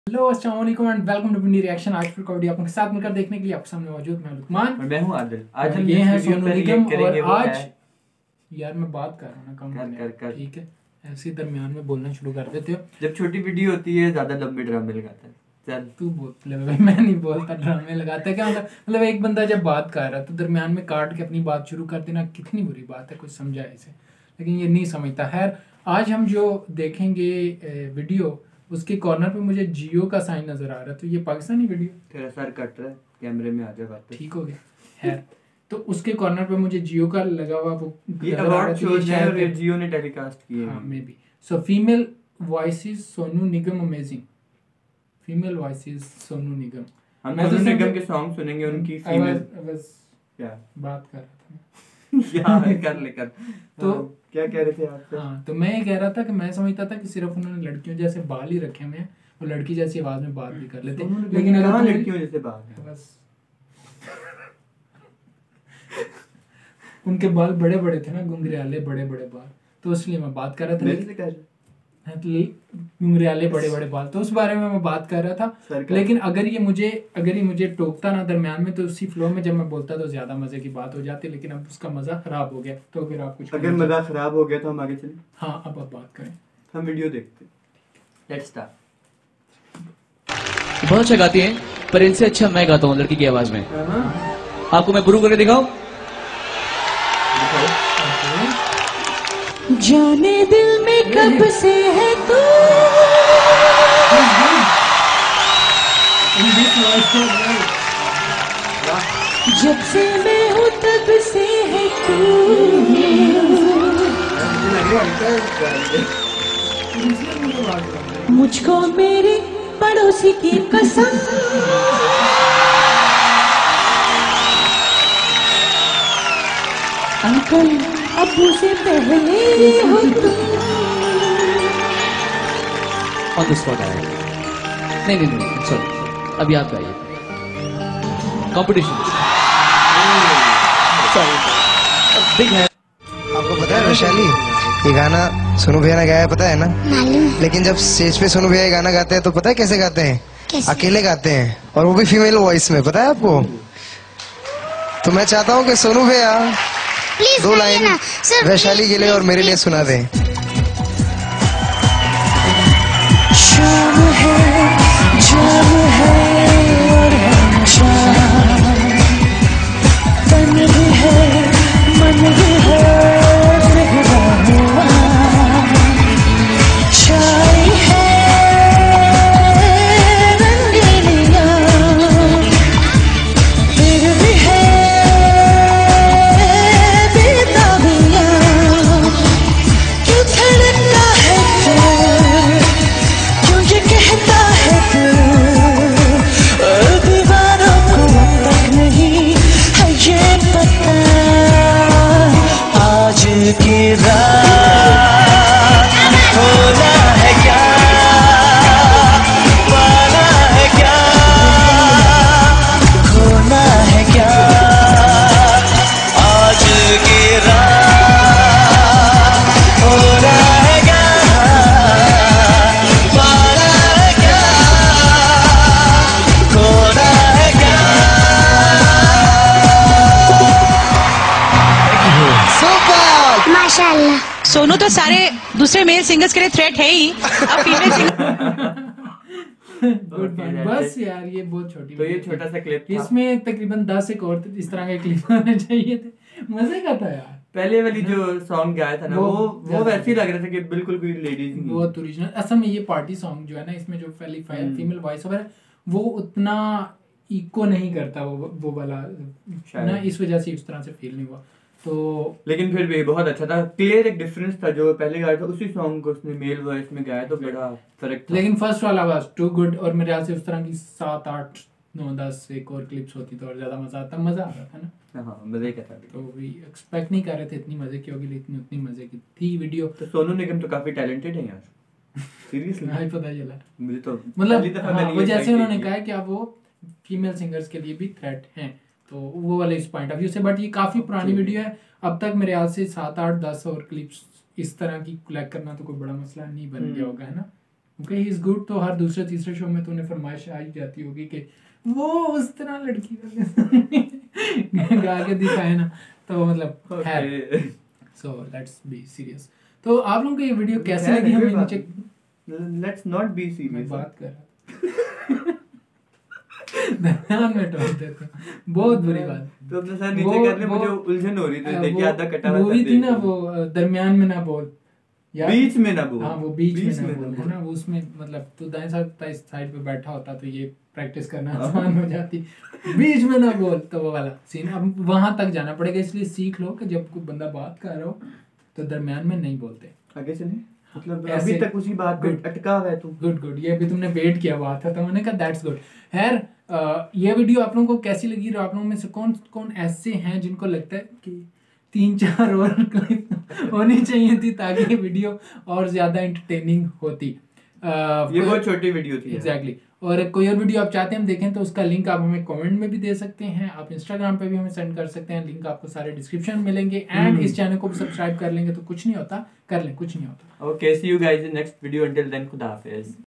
Hello अस्सलाम वालेकुम and welcome to Pindi reaction. आज फिर कॉमेडी आपके साथ मिलकर देखने के लिए आपके सामने मौजूद मैं लुकमान और मैं हूं आदिल। आज हम ये हैं जिस वीडियो सोनू पर निगम रिएक्ट और करेंगे वो आज है यार मैं बात कर रहा हूं ना कम कर। ठीक है, ऐसे दरमियान में बोलना शुरू कर देते हो। जब छोटी वीडियो होती है ज्यादा लंबे ड्रामे लगाता है। चल तू बोल ले भाई, मैं नहीं बोलता, ड्रामे लगाता है क्या मतलब एक बंदा जब बात कर रहा है तो दरमियान में काट के अपनी बात शुरू कर देना कितनी बुरी बात है, कुछ समझा इसे, लेकिन ये नहीं समझता। खैर आज हम जो देखेंगे वीडियो उसके कॉर्नर पे मुझे जियो का साइन नजर आ रहा है, तो ये पाकिस्तानी वीडियो तेरा सर कट रहा है, कैमरे में आ जा बात ठीक हो गया है। तो उसके कॉर्नर पे मुझे जियो का लगा हुआ वो ये अवार्ड शो है और जियो ने टेलीकास्ट किए हैं। हां may be so female voices Sonu Nigam amazing, female voices Sonu Nigam. हम सोनू निगम के सॉन्ग सुनेंगे उनकी फीमेल क्या बात कर रहा था यार कर तो क्या कह रहे थे आप? हाँ तो मैं ये कह रहा था कि मैं समझता था कि सिर्फ उन्होंने लड़कियों जैसे बाल ही रखे हुए हैं और लड़की जैसी आवाज में बात भी कर लेते, लेकिन अगर लड़कियों जैसे बाल है बस उनके बाल बड़े बड़े थे ना, गुंगरियाले बड़े बड़े बाल, तो इसलिए मैं बात कर रहा था गुंगरियाले बड़े बड़े बाल, तो उस बारे में मैं बात कर रहा था। लेकिन अगर ये मुझे टोकता ना दरमियान में तो उसी फ्लो में जब मैं बोलता तो ज्यादा मजे की बात हो जाती, लेकिन अब उसका मजा खराब हो गया। तो फिर आप कुछ अगर मजा खराब हो गया तो हम आगे चलें। हाँ अब बात करें, हम वीडियो देखते हैं। Let's start. बहुत अच्छा गाती हैं, पर इनसे अच्छा मैं गाता हूँ लड़की की आवाज में। आपको मैं प्रूव करके दिखाऊं? जाने दिल में कब से है तू, जब से मैं हूँ तब से है तू, मुझको मेरे पड़ोसी की कसम, अंकल अब्बू से पहले हो तुम। ऑन द स्पॉट आया। नहीं सॉरी, अभी आप गाइए। कंपटीशन सॉरी बिग है। आपको पता है वैशाली, ये गाना सोनू भैया ने गाया है, पता है ना? लेकिन जब स्टेज पे सोनू भैया ये गाना गाते हैं तो पता है कैसे गाते हैं? अकेले गाते हैं, और वो भी फीमेल वॉइस में, पता है आपको? तो मैं चाहता हूँ कि सोनू भैया दो लाइन वैशाली के लिए और मेरे लिए सुना दें। शाम है, जाम है और हम शाम, तन भी है मन भी है, फिरा हुआ छाई है रंगीनियां, फिर भी है बेताबियां, क्यों धड़कता है दिल, क्यों ये कहता है दिल, दीवारों को अब तक नहीं है ये पता, आज की रात होना है क्या, पाना है क्या, खोना है क्या, आज की रात होना है क्या, पाना है क्या, खोना है क्या। सुपर माशाल्लाह। सोनू तो सारे दूसरे मेल सिंगर्स के लिए थ्रेट है ही, अब फीमेल सिंगर गुड बस यार ये बहुत छोटी तो ये छोटा सा क्लिप था। इसमें तकरीबन 10 एक और इस तरह के क्लिप आने चाहिए थे, मजे का था यार। पहले वाली जो सॉन्ग गाया था ना वो वैसे ही लग रहा था कि बिल्कुल कोई लेडीज नहीं, बहुत ओरिजिनल। असल में ये पार्टी सॉन्ग जो है ना, इसमें जो फीमेल वॉइस ओवर है वो उतना इको नहीं करता, वो वाला ना, इस वजह से इस तरह से फील नहीं हुआ। तो लेकिन फिर भी बहुत अच्छा था, क्लियर एक डिफरेंस था। जो पहले गाया था उसी सॉन्ग को उसने मेल वॉइस में गाया तो बड़ा फर्क था। लेकिन फर्स्ट वाला वाज टू गुड, और मेरे ख्याल से उस तरह की 7 8 9 10 एक और क्लिप्स होती तो और ज्यादा मजा आ रहा था ना। हाँ मजे का था। तो भी एक्सपेक्ट नहीं कर रहे थे इतनी मजे की होगी, लेकिन उतनी मजे की थी वीडियो। तो सोनू निगम तो काफी टैलेंटेड है यार, सीरियसली नहीं पता चला मुझे तो मतलब वो जैसे उन्होंने कहा कि आप वो फीमेल सिंगर्स के लिए भी थ्रेट हैं, तो वो वाले इस पॉइंट ऑफ व्यू से। बट ये काफ़ी पुरानी वीडियो है, अब तक मेरे ख्याल से 7 8 10 और क्लिप्स इस तरह की कलेक्ट करना तो कोई बड़ा मसला नहीं बन गया होगा, है ना। ओके ही इज गुड, तो हर दूसरे तीसरे शो में तो उन्हें फरमाइश आ ही जाती होगी कि वो उस तरह लड़की वाले गा के दिखाए ना, तो मतलब है। So let's be serious. तो आप लोगों को ये वीडियो कैसे लगी हमें नीचे, लेट्स नॉट बी मैं सीरियस, बात कर रहा था दरमियान में टोक देते हैं, बहुत बुरी बात। तो अपने साथ नीचे करने मुझे उलझन हो रही थी, देखिए आधा कटा हुआ मूवी थी ना वो दरमियान में ना बोल, बीच में ना बोल, हाँ वो बीच में ना बोल ना, वो उसमें मतलब तो दाएं साइड पे बैठा होता तो ये प्रैक्टिस करना आसान हो जाती, बीच में ना बोल, तो वो वाला सीन अब वहां तक जाना पड़ेगा। इसलिए सीख लो कि जब कोई बंदा बात कर रहा हो तो दरमियान में नहीं बोलते। आगे चले, मतलब अभी तक उसी बात पे अटका हुआ है तू। गुड, ये अभी तुमने वेट किया हुआ था तो मैंने कहा दैट्स गुड। खैर ये वीडियो आप लोगों को कैसी लगी, और आप लोगों में से कौन कौन ऐसे हैं जिनको लगता है कि 3-4 और क्लिप होनी चाहिए थी ताकि ये वीडियो और ज्यादा एंटरटेनिंग होती। ये बहुत छोटी वीडियो थी एग्जैक्टली। और कोई और वीडियो आप चाहते हैं हम देखें तो उसका लिंक आप हमें कमेंट में भी दे सकते हैं, आप इंस्टाग्राम पे भी हमें सेंड कर सकते हैं, लिंक आपको सारे डिस्क्रिप्शन में मिलेंगे। एंड इस चैनल को भी सब्सक्राइब कर लेंगे तो कुछ नहीं होता, कर लें, कुछ नहीं होता। Okay, see you guys in next video, until then खुदा हाफिज।